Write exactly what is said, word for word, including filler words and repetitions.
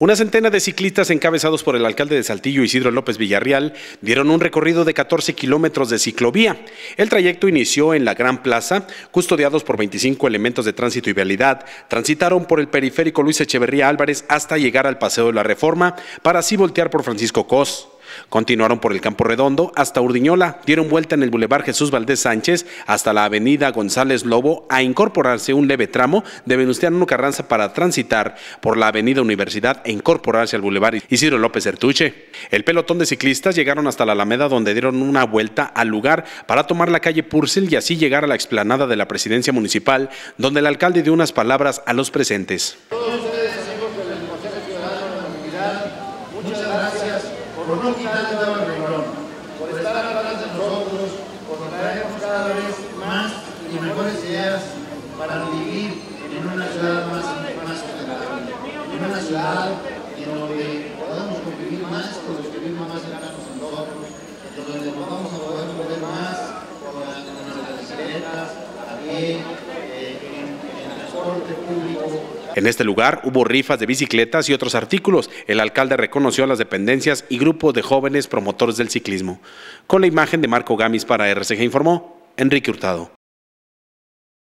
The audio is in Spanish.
Una centena de ciclistas encabezados por el alcalde de Saltillo, Isidro López Villarreal, dieron un recorrido de catorce kilómetros de ciclovía. El trayecto inició en la Gran Plaza, custodiados por veinticinco elementos de tránsito y vialidad. Transitaron por el periférico Luis Echeverría Álvarez hasta llegar al Paseo de la Reforma, para así voltear por Francisco Cos. Continuaron por el Campo Redondo hasta Urdiñola, dieron vuelta en el Boulevard Jesús Valdés Sánchez hasta la Avenida González Lobo, a incorporarse un leve tramo de Venustiano Carranza para transitar por la Avenida Universidad e incorporarse al Boulevard Isidro López Ertuche. El pelotón de ciclistas llegaron hasta la Alameda, donde dieron una vuelta al lugar para tomar la calle Purcell y así llegar a la explanada de la Presidencia Municipal, donde el alcalde dio unas palabras a los presentes. Muchas gracias por no quitar el dedo al renglón, por estar atrás de nosotros, por traernos cada vez más y mejores ideas para vivir en una ciudad más, más sustentable, en una ciudad en donde podamos convivir más con los que viven más cercanos a nosotros, donde nos vamos a poder mover más con las bicicletas, a pie, eh, en, en el transporte público. En este lugar hubo rifas de bicicletas y otros artículos. El alcalde reconoció a las dependencias y grupos de jóvenes promotores del ciclismo. Con la imagen de Marco Gamis para R C G informó Enrique Hurtado.